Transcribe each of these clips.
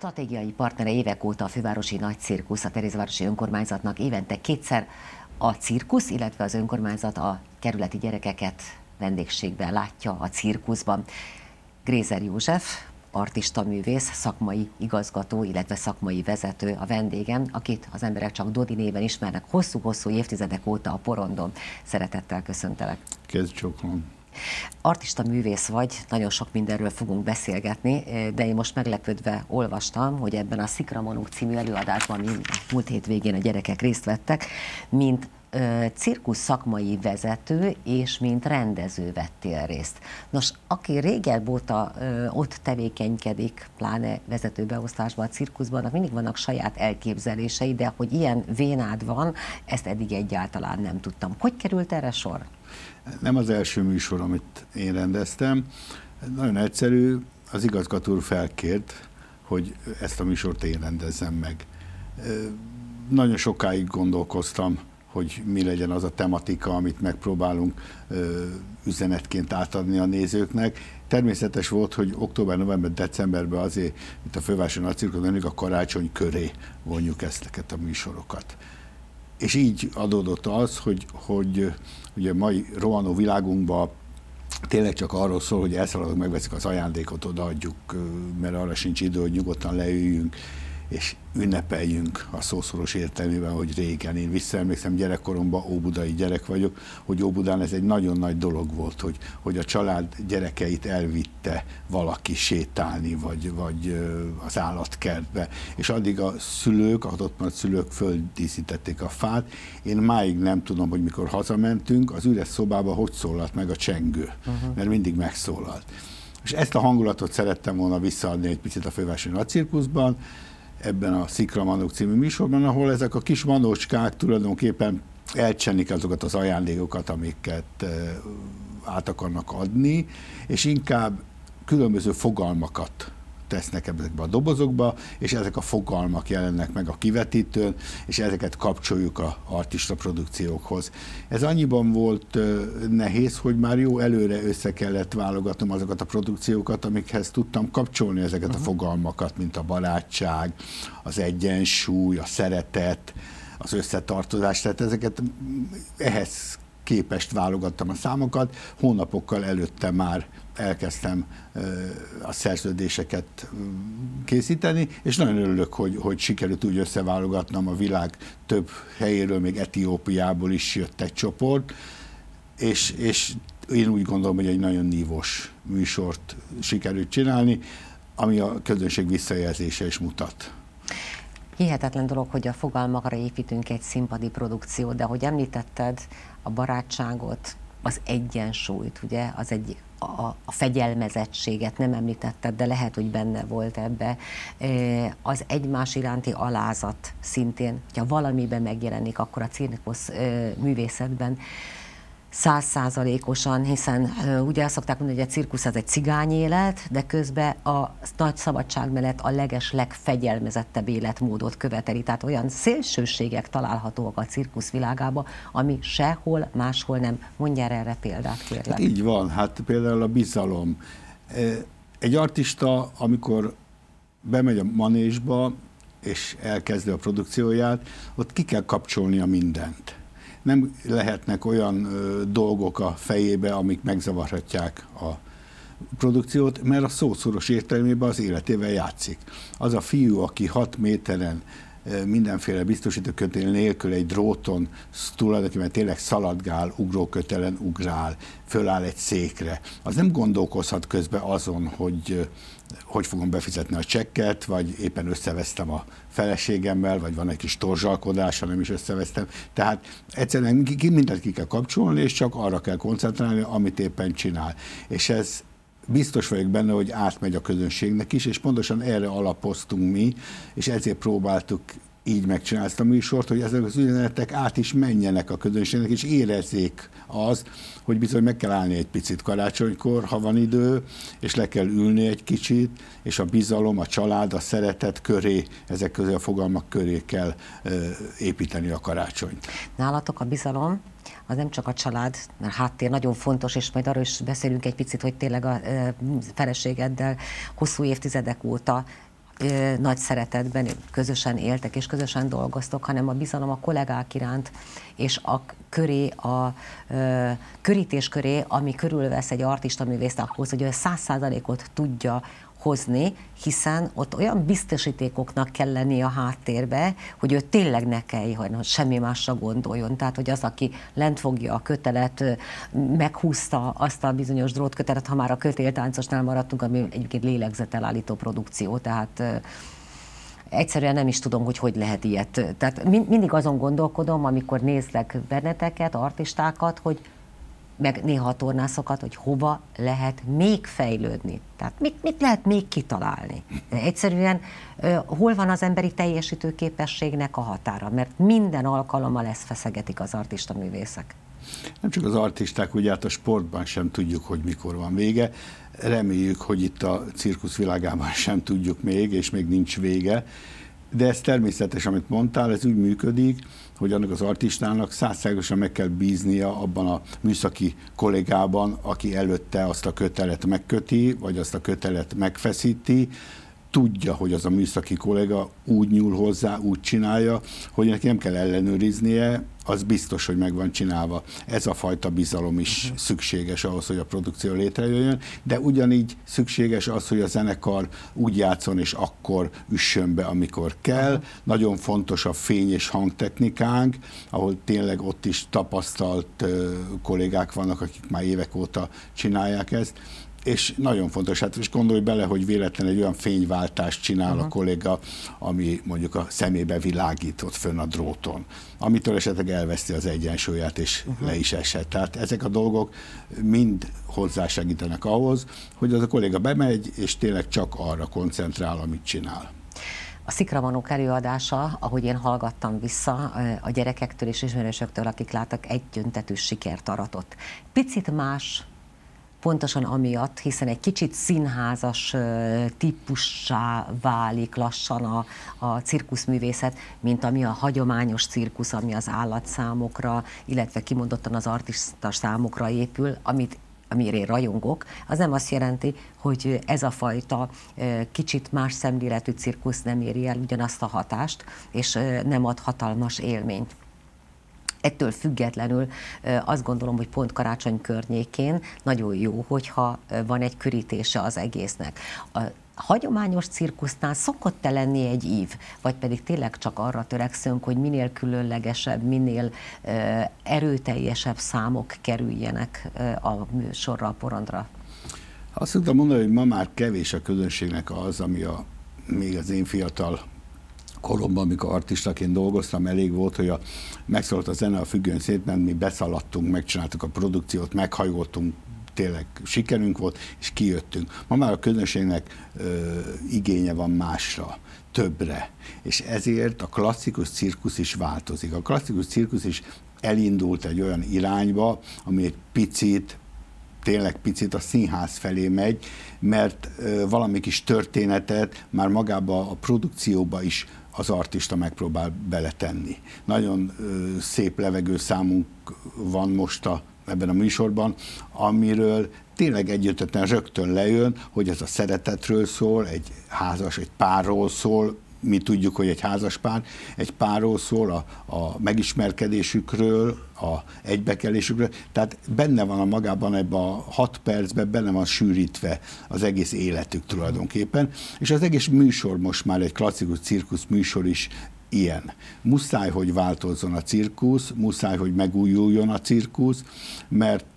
Stratégiai partnere évek óta a fővárosi nagy cirkusz, a Terézvárosi önkormányzatnak évente kétszer a cirkusz, illetve az önkormányzat a kerületi gyerekeket vendégségben látja a cirkuszban. Grézer József, artista művész, szakmai igazgató, illetve szakmai vezető a vendégem, akit az emberek csak Dodi néven ismernek hosszú-hosszú évtizedek óta a porondon. Szeretettel köszöntelek. Kezd csókolom. Artista művész vagy, nagyon sok mindenről fogunk beszélgetni, de én most meglepődve olvastam, hogy ebben a Szikramanuk című előadásban, ami múlt hétvégén a gyerekek részt vettek, mint cirkusz szakmai vezető és mint rendező vettél részt. Nos, aki régebb óta ott tevékenykedik, pláne vezetőbeosztásban a cirkuszban, mindig vannak saját elképzelései, de hogy ilyen vénád van, ezt eddig egyáltalán nem tudtam. Hogy került erre sor? Nem az első műsor, amit én rendeztem. Nagyon egyszerű, az igazgató úr felkért, hogy ezt a műsort én rendezzem meg. Nagyon sokáig gondolkoztam, hogy mi legyen az a tematika, amit megpróbálunk üzenetként átadni a nézőknek. Természetes volt, hogy október, november, decemberben azért, mint a fővárosi nagy cirkuszban, a karácsony köré vonjuk ezeket a műsorokat. És így adódott az, hogy ugye a mai rohanó világunkban tényleg csak arról szól, hogy elszaladunk, megveszik az ajándékot, odaadjuk, mert arra sincs idő, hogy nyugodtan leüljünk, és ünnepeljünk a szószoros értelmében, hogy régen. Én visszaemlékszem, gyerekkoromban, óbudai gyerek vagyok, hogy Óbudán ez egy nagyon nagy dolog volt, hogy a család gyerekeit elvitte valaki sétálni, vagy az állatkertbe. És addig a szülők, a ott maradt szülők földíszítették a fát. Én máig nem tudom, hogy mikor hazamentünk, az üres szobában hogy szólalt meg a csengő, mert mindig megszólalt. És ezt a hangulatot szerettem volna visszaadni egy picit a fővárosi nagy cirkuszban, ebben a Szikramanuk című műsorban, ahol ezek a kis manócskák tulajdonképpen elcsenik azokat az ajándékokat, amiket át akarnak adni, és inkább különböző fogalmakat tesznek ezekbe a dobozokba, és ezek a fogalmak jelennek meg a kivetítőn, és ezeket kapcsoljuk az artista produkciókhoz. Ez annyiban volt nehéz, hogy már jó előre össze kellett válogatnom azokat a produkciókat, amikhez tudtam kapcsolni ezeket a fogalmakat, mint a barátság, az egyensúly, a szeretet, az összetartozás, tehát ezeket ehhez képest válogattam a számokat, hónapokkal előtte már elkezdtem a szerződéseket készíteni, és nagyon örülök, hogy sikerült úgy összeválogatnom, a világ több helyéről, még Etiópiából is jött egy csoport, és én úgy gondolom, hogy egy nagyon nívós műsort sikerült csinálni, ami a közönség visszajelzése is mutat. Hihetetlen dolog, hogy a fogalmakra építünk egy színpadi produkciót, de ahogy említetted, a barátságot, az egyensúlyt, ugye, a fegyelmezettséget nem említetted, de lehet, hogy benne volt ebbe. Az egymás iránti alázat szintén, hogyha valamiben megjelenik, akkor a cirkusz művészetben 100%-osan, hiszen ugye azt szokták mondani, hogy a cirkusz az egy cigányélet, de közben a nagy szabadság mellett a legfegyelmezettebb életmódot követeli. Tehát olyan szélsőségek találhatóak a cirkusz világában, ami sehol, máshol nem. Mondjál erre példát, kérlek. Hát így van, hát például a bizalom. Egy artista, amikor bemegy a manésba, és elkezdi a produkcióját, ott ki kell kapcsolnia mindent. Nem lehetnek olyan dolgok a fejébe, amik megzavarhatják a produkciót, mert a szószoros értelmében az életével játszik. Az a fiú, aki 6 méteren mindenféle biztosítókötél nélkül egy dróton tulajdonképpen tényleg szaladgál, ugrókötelen ugrál, föláll egy székre, az nem gondolkozhat közben azon, hogy fogom befizetni a csekket, vagy éppen összevesztem a feleségemmel, vagy van egy kis torzsalkodás, ha nem is összevesztem. Tehát egyszerűen mindent ki kell kapcsolni, és csak arra kell koncentrálni, amit éppen csinál. És ez biztos vagyok benne, hogy átmegy a közönségnek is, és pontosan erre alapoztunk mi, és ezért próbáltuk így megcsinálni ezt a műsort, hogy ezek az üzenetek át is menjenek a közönségnek, és érezzék az, hogy bizony meg kell állni egy picit karácsonykor, ha van idő, és le kell ülni egy kicsit, és a bizalom, a család, a szeretet köré, ezek közé a fogalmak köré kell építeni a karácsonyt. Nálatok a bizalom az nem csak a család, mert háttér nagyon fontos, és majd arról is beszélünk egy picit, hogy tényleg a feleségeddel hosszú évtizedek óta nagy szeretetben közösen éltek és közösen dolgoztok, hanem a bizalom a kollégák iránt, és a körítés köré, ami körülvesz egy artista művészt ahhoz, hogy ő 100%-ot tudja hozni, hiszen ott olyan biztosítékoknak kell lenni a háttérbe, hogy ő tényleg ne kell, hogy semmi másra gondoljon. Tehát, hogy az, aki lent fogja a kötelet, meghúzta azt a bizonyos drótkötelet, ha már a kötéltáncosnál maradtunk, ami egyébként lélegzetelállító produkció, tehát egyszerűen nem is tudom, hogy lehet ilyet. Tehát mindig azon gondolkodom, amikor nézlek benneteket, artistákat, hogy meg néha a tornászokat, hogy hova lehet még fejlődni. Tehát mit lehet még kitalálni. De egyszerűen hol van az emberi teljesítőképességnek a határa, mert minden alkalommal ezt feszegetik az artista művészek. Nem csak az artisták, ugye hát a sportban sem tudjuk, hogy mikor van vége. Reméljük, hogy itt a cirkusz világában sem tudjuk még, és még nincs vége. De ez természetes, amit mondtál, ez úgy működik, hogy annak az artistának 100%-osan meg kell bíznia abban a műszaki kollégában, aki előtte azt a kötelet megköti, vagy azt a kötelet megfeszíti, tudja, hogy az a műszaki kollega úgy nyúl hozzá, úgy csinálja, hogy neki nem kell ellenőriznie, az biztos, hogy meg van csinálva. Ez a fajta bizalom is szükséges ahhoz, hogy a produkció létrejöjjön, de ugyanígy szükséges az, hogy a zenekar úgy játszon és akkor üssön be, amikor kell. Nagyon fontos a fény- és hangtechnikánk, ahol tényleg ott is tapasztalt kollégák vannak, akik már évek óta csinálják ezt. És nagyon fontos, hát és gondolj bele, hogy véletlen egy olyan fényváltást csinál a kolléga, ami mondjuk a szemébe világít ott fönn a dróton, amitől esetleg elveszti az egyensúlyát, és le is esett. Tehát ezek a dolgok mind hozzásegítenek ahhoz, hogy az a kolléga bemegy, és tényleg csak arra koncentrál, amit csinál. A Szikramanók előadása, ahogy én hallgattam vissza a gyerekektől és ismerősöktől, akik láttak, egyöntetű sikert aratott. Picit más, pontosan amiatt, hiszen egy kicsit színházas típussá válik lassan a cirkuszművészet, mint ami a hagyományos cirkusz, ami az állatszámokra, illetve kimondottan az artista számokra épül, amire én rajongok, az nem azt jelenti, hogy ez a fajta kicsit más szemléletű cirkusz nem éri el ugyanazt a hatást, és nem ad hatalmas élményt. Ettől függetlenül azt gondolom, hogy pont karácsony környékén nagyon jó, hogyha van egy körítése az egésznek. A hagyományos cirkusznál szokott-e lenni egy ív, vagy pedig tényleg csak arra törekszünk, hogy minél különlegesebb, minél erőteljesebb számok kerüljenek a műsorra, a porondra? Azt szoktam mondani, hogy ma már kevés a közönségnek az, ami még az én fiatal koromban, amikor artistaként dolgoztam, elég volt, hogy megszólalt a zene, a függöny szétment, mi beszaladtunk, megcsináltuk a produkciót, meghajoltunk, tényleg sikerünk volt, és kijöttünk. Ma már a közönségnek igénye van másra, többre, és ezért a klasszikus cirkusz is változik. A klasszikus cirkusz is elindult egy olyan irányba, ami egy picit, tényleg picit a színház felé megy, mert valami kis történetet már magába a produkcióba is az artista megpróbál beletenni. Nagyon szép levegőszámunk van most ebben a műsorban, amiről tényleg együttetlen rögtön lejön, hogy ez a szeretetről szól, egy párról szól, mi tudjuk, hogy egy házaspár, egy párról szól, a megismerkedésükről, a egybekelésükről, tehát benne van magában ebben a 6 percben, benne van sűrítve az egész életük tulajdonképpen, és az egész műsor most már egy klasszikus cirkusz műsor is ilyen. Muszáj, hogy változzon a cirkusz, muszáj, hogy megújuljon a cirkusz, mert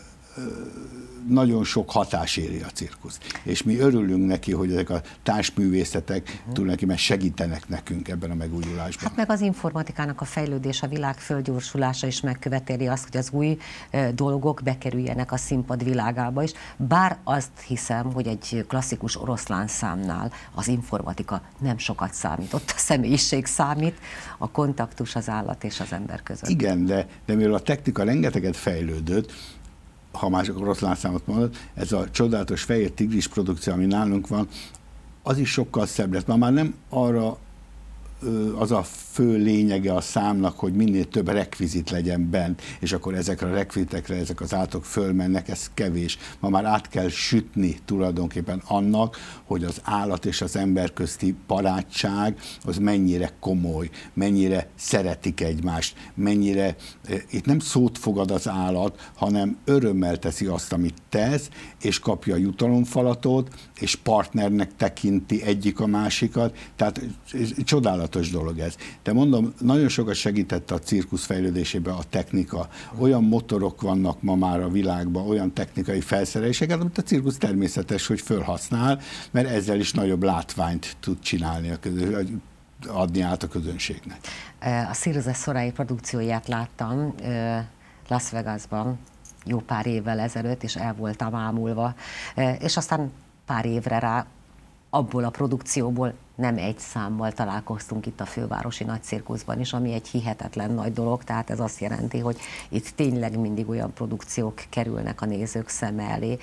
nagyon sok hatás éri a cirkusz. És mi örülünk neki, hogy ezek a társművészetek tulajdonképpen segítenek nekünk ebben a megújulásban. Hát meg az informatikának a fejlődés, a világ fölgyorsulása is megköveteli azt, hogy az új dolgok bekerüljenek a színpad világába is. Bár azt hiszem, hogy egy klasszikus oroszlánszámnál az informatika nem sokat számít. Ott a személyiség számít, a kontaktus az állat és az ember között. Igen, de mivel a technika rengeteget fejlődött, ha más oroszlánszámot mondod, ez a csodálatos fehér tigris produkció, ami nálunk van, az is sokkal szebb lett. Már nem arra az a fő lényege a számnak, hogy minél több rekvizit legyen bent, és akkor ezekre a rekvizitekre ezek az állatok fölmennek, ez kevés. Ma már át kell sütni tulajdonképpen annak, hogy az állat és az ember közti barátság az mennyire komoly, mennyire szeretik egymást, mennyire, itt nem szót fogad az állat, hanem örömmel teszi azt, amit tesz, és kapja a jutalomfalatot, és partnernek tekinti egyik a másikat, tehát csodálatos dolog ez. De mondom, nagyon sokat segített a cirkusz fejlődésében a technika. Olyan motorok vannak ma már a világban, olyan technikai felszereléseket, amit a cirkusz természetes, hogy felhasznál, mert ezzel is nagyobb látványt tud csinálni, adni át a közönségnek. A Cirque Soleil produkcióját láttam Las Vegasban jó pár évvel ezelőtt, és el voltam ámulva, és aztán pár évre rá abból a produkcióból nem egy számmal találkoztunk itt a fővárosi nagycirkuszban is, ami egy hihetetlen nagy dolog, tehát ez azt jelenti, hogy itt tényleg mindig olyan produkciók kerülnek a nézők szeme elé,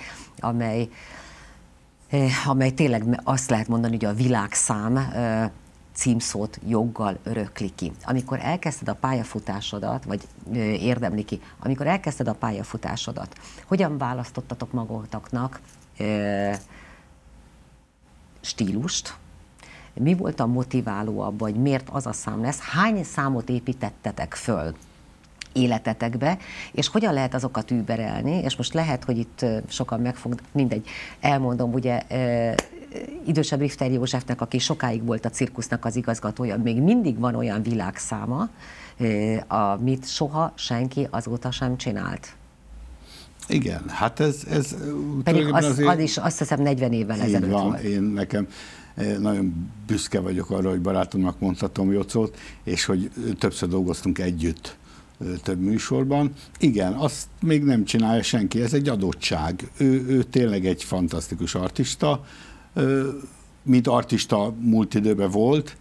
amely tényleg azt lehet mondani, hogy a világszám címszót joggal örökli ki. Amikor elkezdted a pályafutásodat, vagy érdemli ki, amikor elkezdted a pályafutásodat, hogyan választottatok magatoknak stílust? Mi volt a motiváló abban, hogy miért az a szám lesz? Hány számot építettetek föl életetekbe, és hogyan lehet azokat überelni? És most lehet, hogy itt sokan megfognak, mindegy, elmondom, ugye idősebb Richter Józsefnek, aki sokáig volt a cirkusznak az igazgatója, még mindig van olyan világszáma, amit soha senki azóta sem csinált. Igen, hát ez pedig az is azt hiszem 40 évvel ezelőtt volt. Én nekem nagyon büszke vagyok arra, hogy barátomnak mondhatom Jocót, és hogy többször dolgoztunk együtt több műsorban. Igen, azt még nem csinálja senki, ez egy adottság. Ő tényleg egy fantasztikus artista, mint artista múlt időben volt.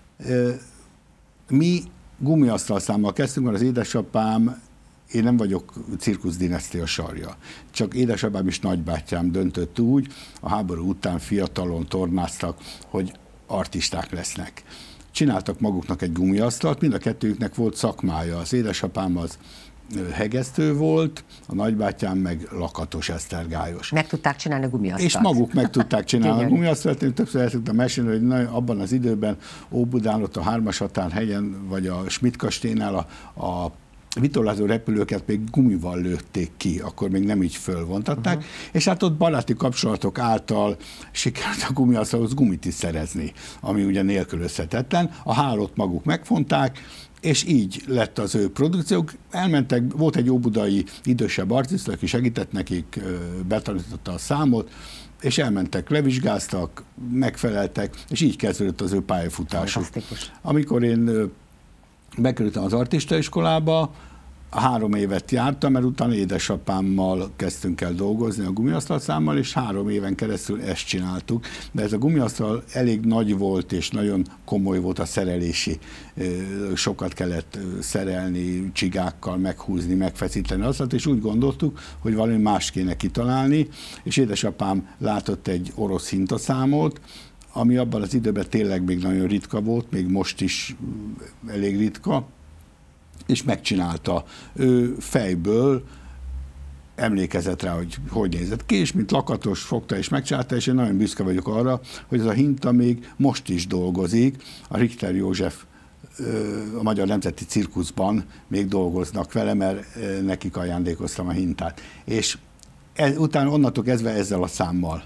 Mi gumiasztalszámmal kezdtünk, mert az édesapám, én nem vagyok cirkuszdinasztia sarja, csak édesapám és nagybátyám döntött úgy, a háború után fiatalon tornáztak, hogy artisták lesznek. Csináltak maguknak egy gumiasztalt, mind a kettőjüknek volt szakmája. Az édesapám az hegesztő volt, a nagybátyám meg lakatos esztergályos. Meg tudták csinálni a gumiasztalt. És maguk meg tudták csinálni a gumiasztalt. Én többször el tudtam mesélni, hogy abban az időben Óbudán, ott a Hármas határhegyen, vagy a Schmidt kastélynál a vitorlázó repülőket még gumival lőtték ki, akkor még nem így fölvontatták, és hát ott baráti kapcsolatok által sikerült a gumiasztalhoz gumit is szerezni, ami ugye nélkülözhetetlen. A hálót maguk megfonták, és így lett az ő produkciók. Elmentek, volt egy óbudai idősebb artista, aki segített nekik, betanította a számot, és elmentek, levizsgáztak, megfeleltek, és így kezdődött az ő pályafutásuk. Amikor én bekerültem az artistaiskolába, 3 évet jártam, mert utána édesapámmal kezdtünk el dolgozni a gumiasztalszámmal, és 3 éven keresztül ezt csináltuk. De ez a gumiasztal elég nagy volt, és nagyon komoly volt a szerelési. Sokat kellett szerelni, csigákkal meghúzni, megfeszíteni azt, és úgy gondoltuk, hogy valami más kéne kitalálni, és édesapám látott egy orosz hintaszámot, ami abban az időben tényleg még nagyon ritka volt, még most is elég ritka, és megcsinálta. Ő fejből emlékezett rá, hogy nézett ki, és mint lakatos fogta és megcsinálta, és én nagyon büszke vagyok arra, hogy ez a hinta még most is dolgozik. A Richter József a Magyar Nemzeti Cirkuszban még dolgoznak vele, mert nekik ajándékoztam a hintát. És utána onnantól kezdve ezzel a számmal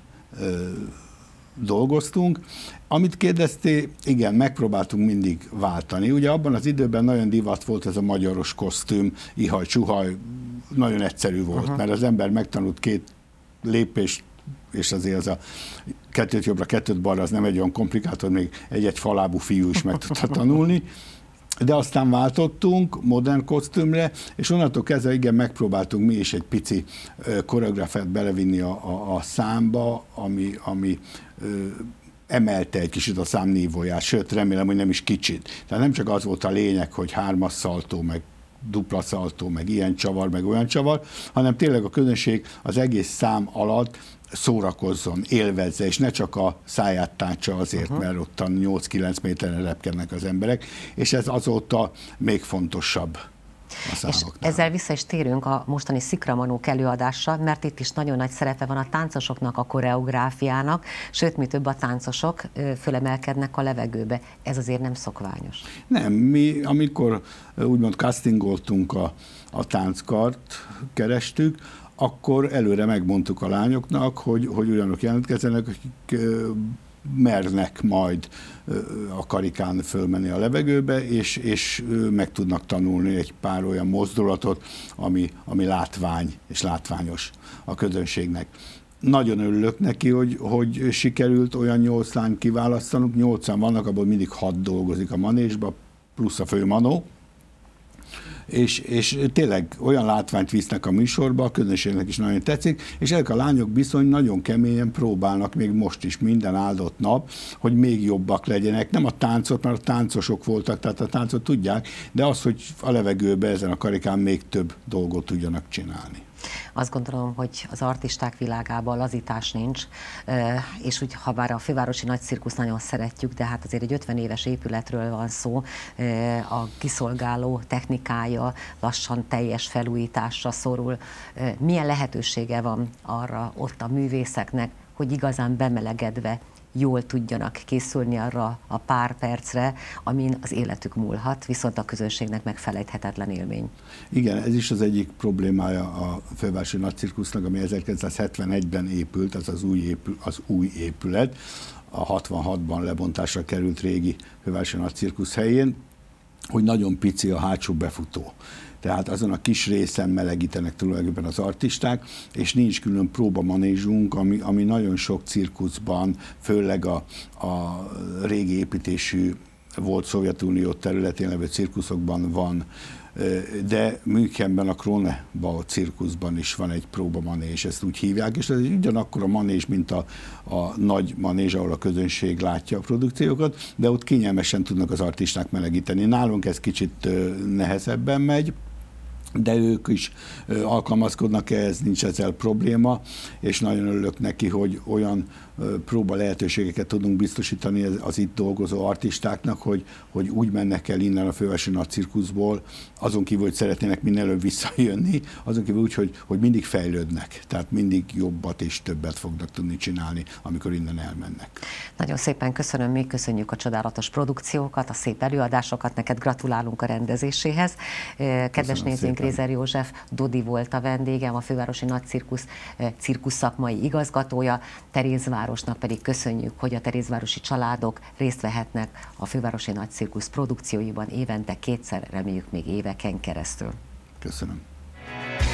dolgoztunk. Amit kérdeztél, igen, megpróbáltunk mindig váltani. Ugye abban az időben nagyon divat volt ez a magyaros kosztüm, ihaj-csuhaj, nagyon egyszerű volt, mert az ember megtanult 2 lépést, és azért az a 2 jobbra, 2 balra, az nem egy olyan komplikált, még egy falábú fiú is meg tudta tanulni. De aztán váltottunk modern kosztümre, és onnantól kezdve igen, megpróbáltunk mi is egy pici koreográfiát belevinni a számba, ami emelte egy kicsit a szám nívóját, sőt, remélem, hogy nem is kicsit. Tehát nem csak az volt a lényeg, hogy 3-as szaltó, meg dupla szaltó, meg ilyen csavar, meg olyan csavar, hanem tényleg a közönség az egész szám alatt szórakozzon, élvezze, és ne csak a száját tátsa azért, mert ottan 8-9 méteren repkednek az emberek, és ez azóta még fontosabb. És ezzel vissza is térünk a mostani Szikramanók előadásra, mert itt is nagyon nagy szerepe van a táncosoknak, a koreográfiának, sőt, mi több, a táncosok fölemelkednek a levegőbe. Ez azért nem szokványos. Nem, mi amikor úgymond castingoltunk a tánckart, kerestük, akkor előre megmondtuk a lányoknak, hogy olyanok jelentkezzenek, akik mernek majd a karikán fölmenni a levegőbe, és meg tudnak tanulni egy pár olyan mozdulatot, ami látvány és látványos a közönségnek. Nagyon örülök neki, hogy sikerült olyan 8 lányt kiválasztanunk, 8-an vannak, abból mindig 6 dolgozik a manésba, plusz a főmanó, és tényleg olyan látványt visznek a műsorba, a közönségnek is nagyon tetszik, és ezek a lányok bizony nagyon keményen próbálnak még most is minden áldott nap, hogy még jobbak legyenek. Nem a táncot, mert a táncosok voltak, tehát a táncot tudják, de az, hogy a levegőbe ezen a karikán még több dolgot tudjanak csinálni. Azt gondolom, hogy az artisták világában lazítás nincs, és úgy, ha bár a fővárosi nagycirkuszt nagyon szeretjük, de hát azért egy 50 éves épületről van szó, a kiszolgáló technikája lassan teljes felújításra szorul. Milyen lehetősége van arra ott a művészeknek, hogy igazán bemelegedve jól tudjanak készülni arra a pár percre, amin az életük múlhat, viszont a közönségnek megfelejthetetlen élmény. Igen, ez is az egyik problémája a fővárosi nagycirkusznak, ami 1971-ben épült, az új épület, a 66-ban lebontásra került régi fővárosi nagycirkusz helyén, hogy nagyon pici a hátsó befutó. Tehát azon a kis részen melegítenek tulajdonképpen az artisták, és nincs külön próbamanésunk, ami nagyon sok cirkuszban, főleg a régi építésű volt Szovjetunió területén levő cirkuszokban van, de Münchenben a Kronebau cirkuszban is van egy próbamanés, ezt úgy hívják, és ez ugyanakkor a manés, mint a nagy manés, ahol a közönség látja a produkciókat, de ott kényelmesen tudnak az artisták melegíteni. Nálunk ez kicsit nehezebben megy, de ők is alkalmazkodnak ehhez, nincs ezzel probléma, és nagyon örülök neki, hogy olyan próba lehetőségeket tudunk biztosítani az itt dolgozó artistáknak, hogy úgy mennek el innen a fővárosi nagycirkuszból, azon kívül, hogy szeretnének minél előbb visszajönni, azon kívül úgy, hogy mindig fejlődnek, tehát mindig jobbat és többet fognak tudni csinálni, amikor innen elmennek. Nagyon szépen köszönöm, még köszönjük a csodálatos produkciókat, a szép előadásokat, neked gratulálunk a rendezéséhez. Kedves nézőink, Rézer József Dodi volt a vendégem, a fővárosi nagycirkusz cirkusszakmai igazgatója, Terézvárosnak pedig köszönjük, hogy a terézvárosi családok részt vehetnek a fővárosi nagycirkusz produkcióiban évente 2-szer, reméljük még éveken keresztül. Köszönöm.